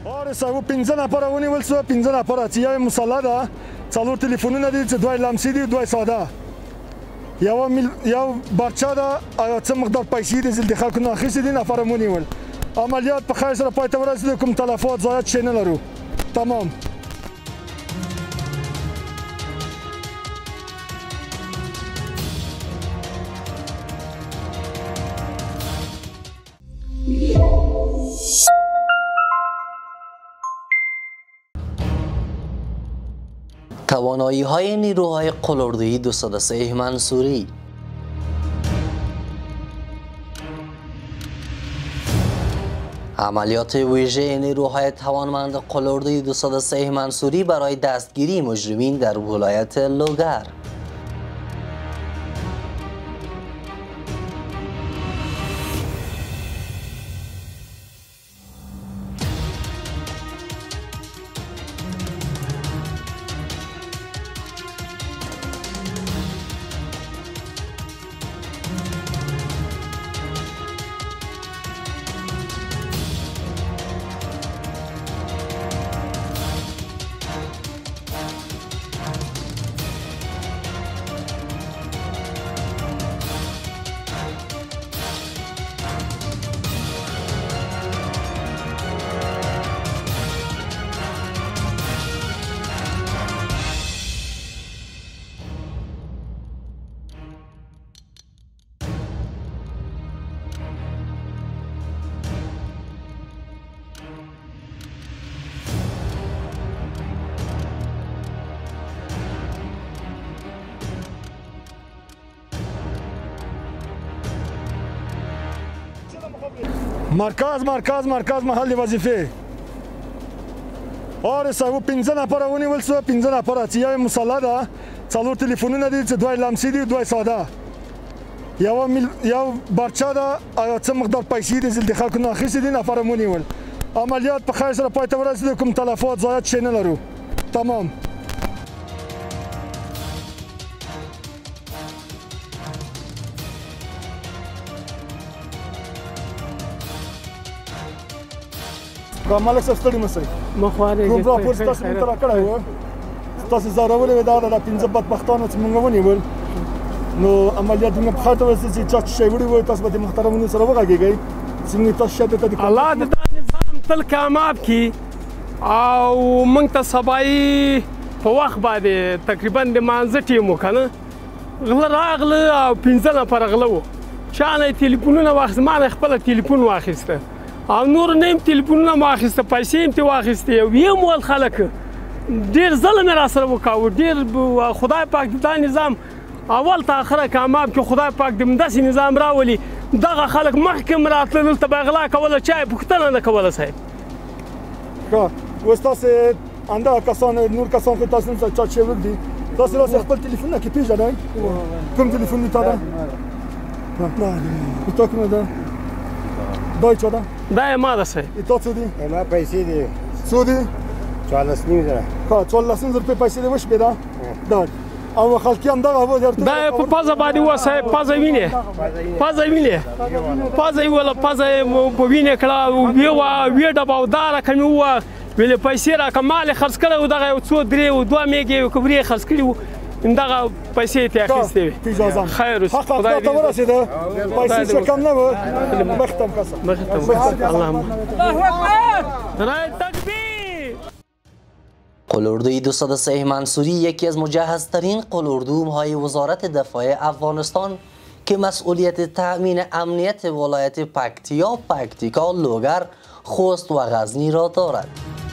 آره صاحب 15 نفر ونیول سو 15 نفر چې یو مسله ده څلور تلیفونونه دي چې دوه لمسي دي دوه ساده یو بچه ده او څه مقدار پیسې دي چې د خلکو نه اخیستې دي نفر ونیول عملیات په خیر سره پای ته ورسېدو کوم تلفات ضایعات شی نه لرو تمام توانایی‌های نیروهای قلارده‌ای 203 منصوری. عملیات ویژه نیروهای توانمند قلارده‌ای 203 منصوری برای دستگیری مجرمین در ولایت لوگر. مرکز محل وظیفه آره صاحب 15 نفر ونیول سو 15 نفر چې یو مسله ده څلور تلیفونونه دي چې دوه لمسي دي دوه ساده یو بچه ده او څه مقدار پیسې دي چې د خلکو نه اخیستې دي نفر ونیول عملیات په خیر سره پای ته ورسېدو کوم تلفات ضایعات شی نه لرو تمام مالک صاحب ستړي مه شئ کوم راپور چې تاسو موږ ته راکړی و تاسو ځورولې وې دا د 15 بدبختانو چې موږ ونیول نو عملیات موږ په خاطر ورسې چې چا چې شی وړي وي تاسو به د محترمونو سره وغږېږئ چې موږ تاسو شاته ته الله د دا نظام تل کامیاب کړي او موږ ته سبایي په وخت باندې تقریبا د مانځه ټیم و که نه غله راغله او 15 نفره غله وو چا نه یې تلیفونونه واخیسته ما نه خپله تلیفون واخیسته او نور نه یم تلیفونونه مو اخیسته پیسې یم ترې واخیستې ویم ول خلک ډېر ظلم یې راسره وکاوه ډېر خدای پاک دا نظام اول تا آخره کامیاب کړي خدای پاک د داسې نظام راولي دغه خلک مخکې م راتله دلته به یې غلا کوله چا یې پوښتنه نه کوله صاحب ښه اوس تاسې همدغه کسان نور کسان خو تاسو نن چا چې وږدي تاسې راسئ خپل تلیفونونه کې پېژنئ کوم تلیفون مې تا ده تا کومه ده دا چه ده؟ دا یې ما ده صاحب تا څو دي؟ ما پیسې دي څو دي؟ 14,000 ښه 14,000 روپۍ پیسې دې وشپېده دا او خلکي همدغه دا یې په پزه باندې وه صاحب پزه وینې پزه یې وله پزه یې په وینې کړه ویې وه ویې ډبه او دا رقم یې ووه ویلې پیسې راکړه مال یې خرڅ کړی و دغه یو څو درې و دوه مېږې یې کبرې یې خرڅ کړي وو دغه پیسې یې ترې اخیستې وې خیر اوس خدای دې ورسېده پیسې چې کم نه وه مخې ته م کسه اللهم رای تکبیر. قلارده‌ای 203 منصوری یکی از مجهزترین قلاردوم‌های وزارت دفاع افغانستان که مسئولیت تأمین امنیت ولایت پکتیا، پکتیکا، لوگر، خوست و غزنی را دارد.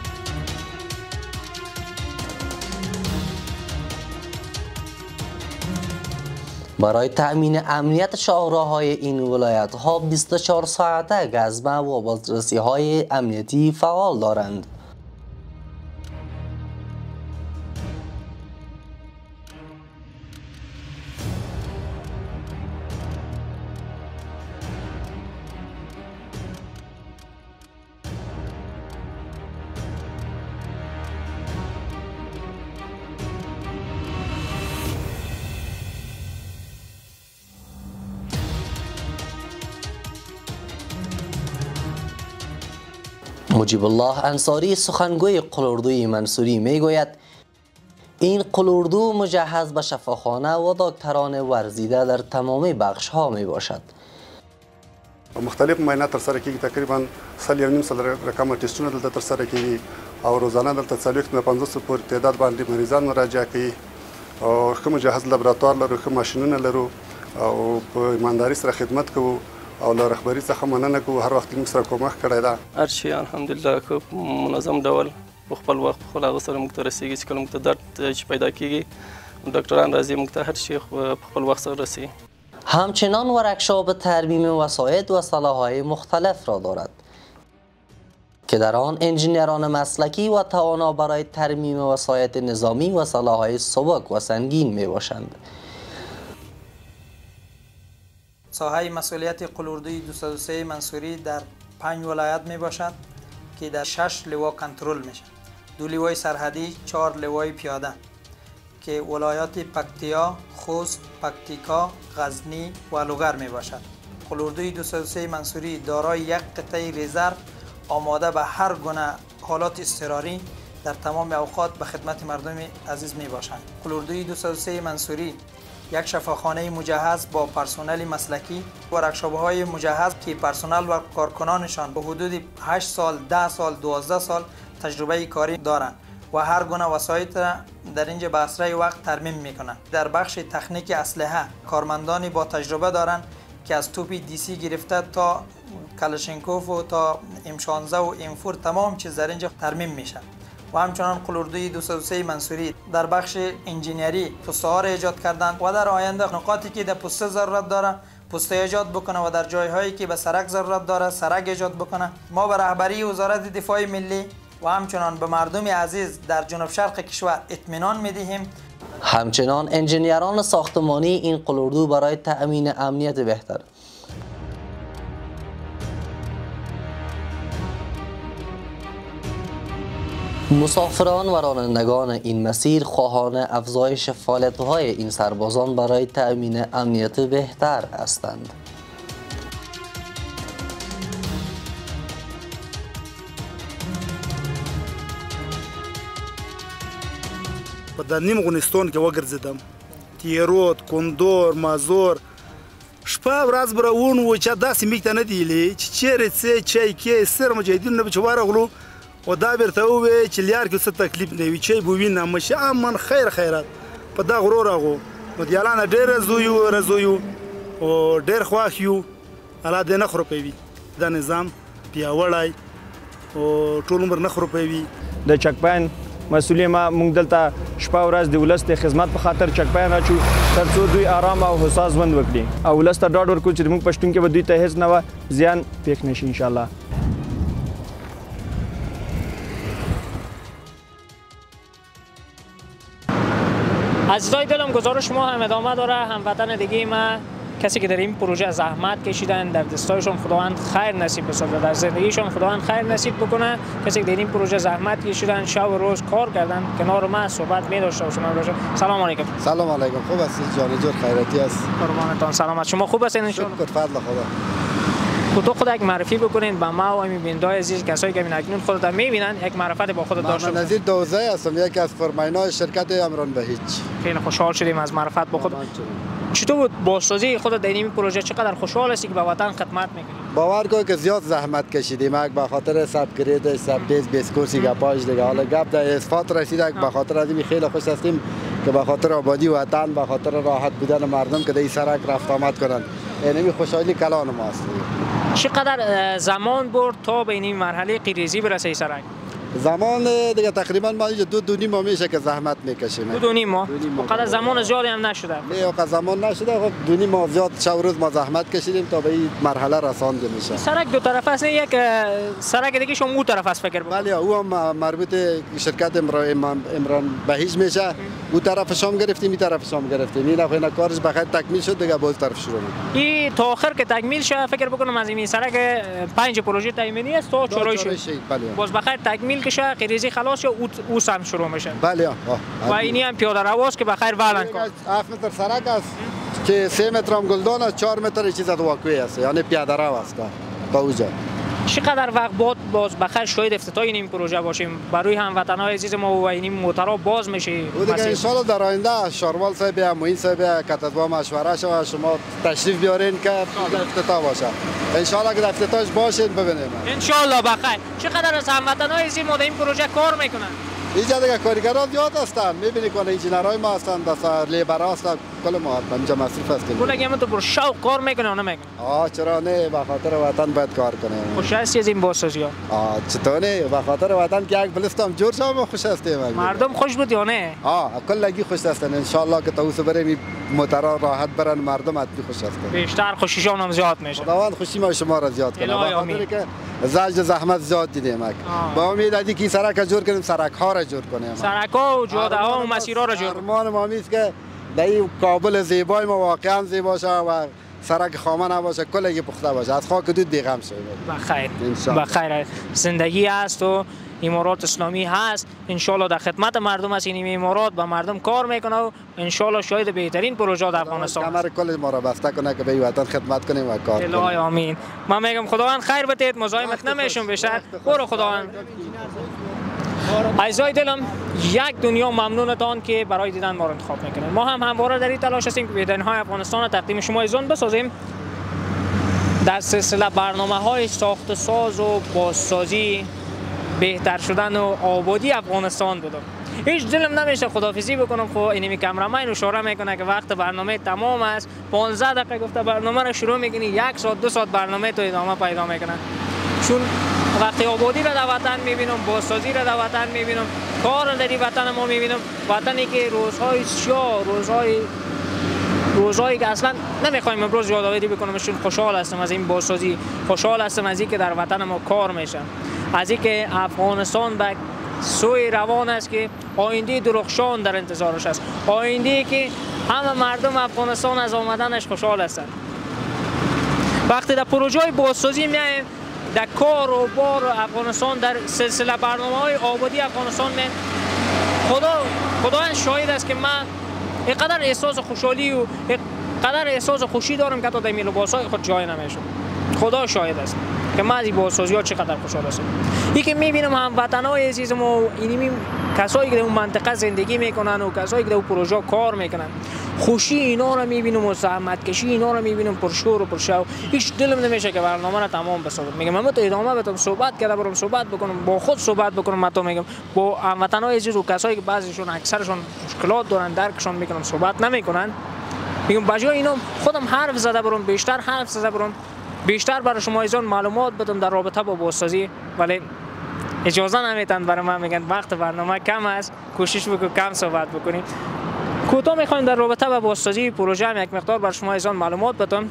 برای تأمین امنیت شاهراهای این ولایت ها 24 ساعته گزمه و بازرسی های امنیتی فعال دارند. مجیب الله انصاری سخنگوی قلاردوی منصوری میگوید این قلاردو مجهز به شفاخانه و دکتران ورزیده در تمامی بخش ها می باشد. مختلف معاینات ترسره کیږي، تقریبا سل یو نیم سل رقم ټیسټونه دلته ترسره کیږي او روزانه دلته 40 نه 500 پورې تعداد باندې مریضان مراجعه کوي او ښه مجهز لابراتوار لرو، ښه ماشینونه لرو او په ایمانداري سره خدمت کوو او له رهبري څخه مننه کوو. هر وخت موږ سره کومک کړی ده. هر شي الحمدلله که منظم ډول په خپل وخت خپل هغه سره موږ ته رسیږي چې کله موږ ته درد چې پیدا کیږي ډاکټران راځي موږ ته هر شي په خپل وخت سره رسیږي. همچنان ورکشاپ ترمیم وسایط و سلاح‌های مختلف را دارد که در آن انجینران مسلکی و توانا برای ترمیم وسایط نظامی و سلاح‌های سبک و سنگین می باشند. ساحه مسئولیت قلاردوی 203 منصوری در 5 ولایت می باشد که در 6 لوا کنترل میشه. 2 لوای سرحدی، 4 لوای پیاده که ولایات پکتیا، خوست، پکتیکا، غزنی و لوگر می باشد. قلاردوی 203 منصوری دارای یک قطعه رزرو آماده به هر گونه حالات اضطراری در تمام اوقات به خدمت مردم عزیز می باشند. قلاردوی 203 منصوری یک شفاخانه مجهز با پرسنل مسلکی و ورکشاپ‌های مجهز که پرسنل و کارکنانشان به حدود 8 سال، 10 سال، 12 سال تجربه کاری دارند و هر گونه وسایط را در اینجا به اسرع وقت ترمیم میکنند. در بخش تکنیک اسلحه کارمندانی با تجربه دارند که از توپ دیسی گرفته تا کلاشینکوف و تا M16 و M4 تمام چیز در اینجا ترمیم میشن. و همچنان قلاردوی 203 منصوری در بخش انجینری پسته ها را ایجاد کردند و در آینده نقاطی که در پسته ضرورت داره پسته ایجاد بکنه و در جایهایی که به سرک ضرورت داره سرک ایجاد بکنه. ما به رهبری وزارت دفاع ملی و همچنان به مردم عزیز در جنوب شرق کشور اطمینان میدهیم. همچنان انجینران ساختمانی این قلاردو برای تأمین امنیت بهتر مسافران و رانندگان این مسیر خواهان افزایش فعالیت‌های این سربازان برای تأمین امنیت بهتر هستند. په د نیم افغانستان کې وګرځیدم، تیرود، کندور، مازور، شپه ورځ به راون و چې داسې موږ ته نه دی ویلي چې چیرې څه چای کې سر مجاهدینو به چې ورغلو و دا بیرته ووایي چې لیار کې څه تکلیف نه وي چای به وینه مشه امن خیر خیرات په دا غرو راغو نو دیالانه ډېر رضویو او ډېر خوښ یو الله دې نه خرپوي دا نظام پیاوړی او ټول عمر نه خرپوي. د چکپاین مسئولین ما موږ دلته شپه ورځ د ولس د خدمت په خاطر چکپاین راچو ترڅو دوی آرام او هوسا ژوند وکړي او ولس ته ډاډ ورکړو چې موږ پښتون کې به دوی ته هیڅ نه زیان پېښ نشي ان شاء الله. عزیزای دلم گزارش ما هم ادامه داره. هموطن دیگه ما کسی که در این پروژه زحمت کشیدن در دستایشون خداوند خیر نصیب بسازه، در زندگیشون خداوند خیر نصیب بکنه. کسی که در این پروژه زحمت کشیدن شب و روز کار کردن کنار ما صحبت می داشته و شما باشه. سلام علیکم. سلام علیکم. خوب هستید؟ جان جور خیراتی است. قربانتان سلامت. شما خوب هستین ان شاء الله؟ شکر فضل خدا. خود یک معرفی بکنین با ما و میبیننده عزیز کسایی که اکنون خودت میبینن یک معرفت با خودت داشته باشید. نظیر دوزه هستم، یکی از فرماینای شرکت امران بهیج. خیلی خوشحال شدیم از معرفت با خود. چطور بود بازسازی خودت در این پروژه؟ چقدر خوشحال هستی که به وطن خدمت میکنی؟ باور کن که زیاد زحمت کشیدیم، یک به خاطر سبگرید سب بیس کورسی گپاش دیگه. حالا گپ در اثبات رسیده به خاطر از این خیلی خوش هستیم که به خاطر آبادی وطن، به خاطر راحت بودن مردم که در این سرک رفت آمد کنند. اینمی خوشحالی کلان ماست. چقدر زمان برد تا به این مرحله قیریزی برسه سرک؟ زمان دیگه تقریبا ما اینجا دو نیم ماه میشه که زحمت میکشیم. دو نیم ماه؟ وقت زمان زیادی هم نشده؟ نه وقت زمان نشده، خب دو نیم ماه زیاد شب روز ما زحمت کشیدیم تا به این مرحله رسانده میشه. سرک دو طرف است، یک سرک دیگه شما اون طرف است فکر بله او هم مربوط شرکت امران بهیج میشه. اون طرفش هم گرفتیم، این طرفش هم گرفتیم. این افغان کارش بخیر تکمیل شد دیگه باز طرف شروع میشه. این تا آخر که تکمیل شه فکر بکنم از این سرک 5 پروژه تایمینی است تا چورای شد. باز بخیر تکمیل که قیریزی خلاص یا او سم شروع میشه. بله و اینی هم پیاده رواست که بخیر ولن کن. 7 متر سرک است که 3 متر هم گلدان است، 4 متر چیز واقعی است، یعنی پیاده رو است تا اونجا. چقدر وقت باز بخیر شاید افتتاح این پروژه باشیم برای هموطنان عزیز ما و این موترها باز میشه؟ دیگه ان شاء الله در آینده شاروال صاحب یا معین صاحب کتابا مشوره شود شما تشریف بیارین که افتتاح باشه. ان شاء الله که افتتاحش باشین ببینیم. ان شاء الله بخیر. چقدر از هموطنان عزیز ما در این پروژه کار میکنن؟ اینجا دیگه کارگران زیاد هستن، میبینی که انجینرهای ما هستن، لیبرها هستن، کل ما اینجا مصروف هستیم. کلا تو پر شوق کار میکنه نه میکنه؟ چرا نه، به خاطر وطن باید کار کنیم. خوش هستی از این بازسازی ها؟ چطور نه، به خاطر وطن که یک بلستم جور شد ما خوش هستیم. مردم خوش بود یا نه؟ کلگی خوش هستن. ان شاء الله که توسو بریم موترها راحت برن، مردم حتمی خوش هستن. بیشتر خوشیشون هم زیاد میشه. خداوند خوشی ما شما را زیاد کنه. به خاطر که زجر زحمت زیاد دیدیم. با امید ازی که سرک جور کنیم، سرک ها را جور کنیم. سرک‌ها و جاده‌ها و مسیرها را جور. ارمان ما است که در کابل زیبای ما واقعا زیبا شه و سرک خامه نباشه، کلگی پخته باشه، از خاک دود بیغم شه. بخیر. بخیر. زندگی هست و امارات اسلامی هست. ان شاء الله در خدمت مردم است. این امارات با مردم کار میکنه و ان شاء الله شاید بهترین پروژه در افغانستان. کمر کل ما را بسته کنه که به وطن خدمت کنیم و کار کنیم. الهی آمین. من میگم خداوند خیر بده، مزاحمت نمیشم بیشتر. برو خداوند. عزیزای دلم، یک دنیا ممنونتان که برای دیدن ما را انتخاب میکنید. ما هم همواره در این تلاش هستیم که بهترین های افغانستان را تقدیم شما عزیزان بسازیم. در سلسله برنامه‌های ساخت ساز و بازسازی، بهتر شدن و آبادی افغانستان بودم. هیچ دلم نمیشه خداحافظی بکنم. خب اینمی کامرمن اشاره میکنه که وقت برنامه تمام است. 15 دقیقه گفته برنامه رو شروع میکنی، 1 ساعت 2 ساعت برنامه تو ادامه پیدا میکنه. چون وقتی آبادی را در وطن میبینم، بازسازی را در وطن میبینم، کار را در وطن ما میبینم، وطنی که روزهای سیاه، روزهایی که اصلا نمیخوایم امروز یادآوری بکنم، چون خوشحال هستم از این بازسازی، خوشحال هستم از اینکه در وطن ما کار میشن، از اینکه افغانستان به سوی روان است که آینده درخشان در انتظارش است، آینده که همه مردم افغانستان از آمدنش خوشحال هستند. وقتی در پروژه های بازسازی میایم، در کار و بار افغانستان، در سلسله برنامه‌های آبادی افغانستان خداوند شاهد است که من اینقدر احساس خوشحالی و اینقدر احساس خوشی دارم که تا در لباس‌های خود جای نمیشم. خدا شاهد است که من از این بازسازی‌ها چقدر خوشحال هستم. این که می‌بینم هموطن‌های عزیزم و اینمی کسایی که در اون منطقه زندگی میکنن و کسایی که در اون پروژه کار میکنن، خوشی اینا رو میبینم و زحمت کشی اینا رو میبینم، پرشور و پرشو. هیچ دلم نمیشه که برنامه رو تمام بسازم. میگم من تو ادامه بدم، صحبت کرده برم صحبت بکنم، با خود صحبت بکنم، من تو میگم با هموطنای عزیز و کسایی که بعضیشون اکثرشون مشکلات دارن درکشون میکنم، صحبت نمیکنن. میگم بجای اینا خودم حرف زده برم، بیشتر حرف زده برم، بیشتر برای شما ایزان معلومات بدم در رابطه با بازسازی، ولی اجازه نمیتن. برای من میگن وقت برنامه کم است، کوشش بکن کم صحبت بکنیم. کوتاه میخوایم در رابطه با بازسازی پروژه هم یک مقدار برای شما ایزان معلومات بدم.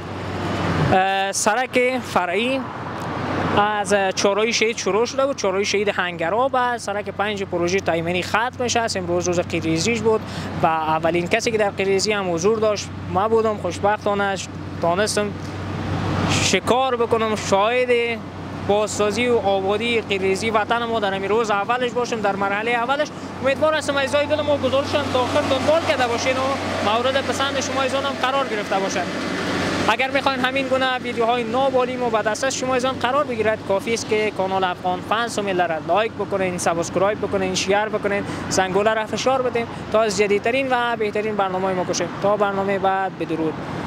سرک فرعی از چهارراه شهید شروع شده بود، چهارراه شهید هنگرآب است. سرک 5 پروژه تایمنی ختم میشه. امروز روز قیریزیش بود و اولین کسی که در قیریزی هم حضور داشت ما بودم. خوشبختانه تانستم شکار بکنم، شاهد بازسازی و آبادی قیریزی وطن ما در این روز اولش باشم، در مرحله اولش. امیدوار هستم عزیزای دل ما گزارشم تا آخر دنبال کرده باشین و مورد پسند شما ایزان هم قرار گرفته باشن. اگر میخواین همین گونه ویدیوهای نابالیم و به دست شما ایزان قرار بگیرد، کافی است که کانال افغان فنس ملی را لایک بکنین، سابسکرایب بکنین، شیر بکنین، زنگوله را فشار بدین تا از جدیدترین و بهترین برنامه ما کشیم. تا برنامه بعد، بدرود.